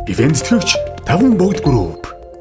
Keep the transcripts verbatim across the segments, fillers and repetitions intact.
Ивент тэтгэгч таван богд групп.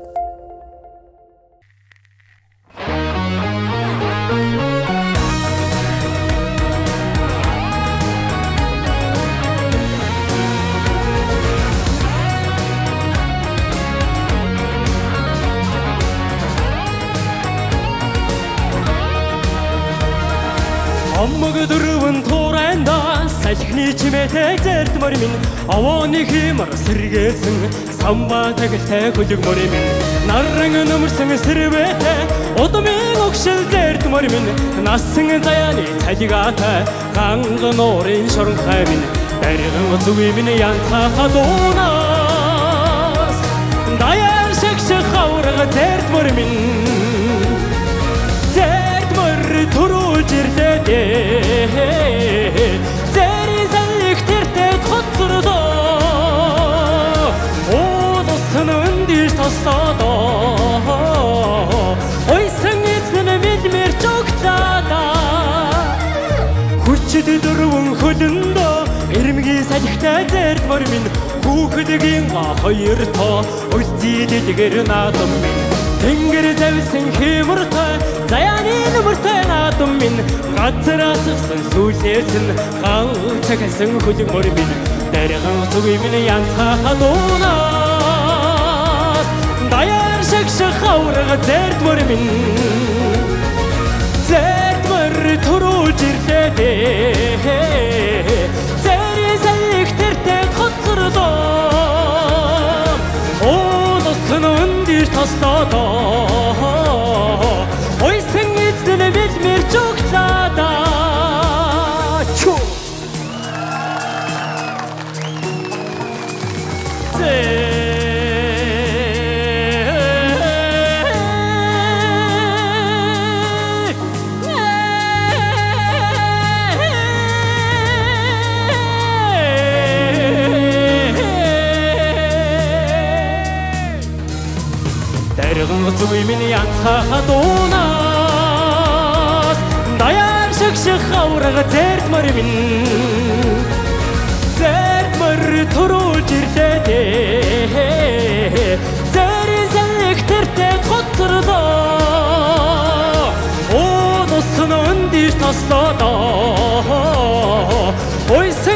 Аммаг дөрвөн туурайнда салхины чимээтэй зэрдмөр минь авааны химар сэргээсэн самбаа тагилтай хөлөгмөр минь нарран нөмөрсөн сэрвэтэй удмын огшил зэрдмөр минь насан заяаны цалигаатай ганга нуурын шоронхай минь дариган зүви минь янцаа хадуунаас даяар шагшиг хавраг зэрдмөр минь төрүүлж ирлээ зэри залих тэртэй хоцролоо уусан өндиш тослоо ойсан эзэн мэдмэр чогтаада хүчтэй дөрвөн хөлөндөө эрмгийн салхитай зэрдмөр минь хүүхэдгийн хоёр тоо үлзийдэгэр наадам минь тэнгэр завсан хэмэртэй заяаны нөмөртэй наадам минь газараасгсан сүлээсэн ганцагсан хөлөмөр минь дариган зүви минь янцаа хадуунаас даяар шагшиг хавраг зэрдмөр минь зэрдмөр төрүүлж ирлээ зэри залих тэртэй хоцролоо уусан өндиш тослоо ойсан эзэн мэдмэр чогтаада чу зүви минь янцаа хадуунаас даяар шагшиг хавраг зэрдмөр минь зэрдмөр төрүүлж ирлээ зэри залих тэртэй хоцролоо уусан өндиш тослоо ойсан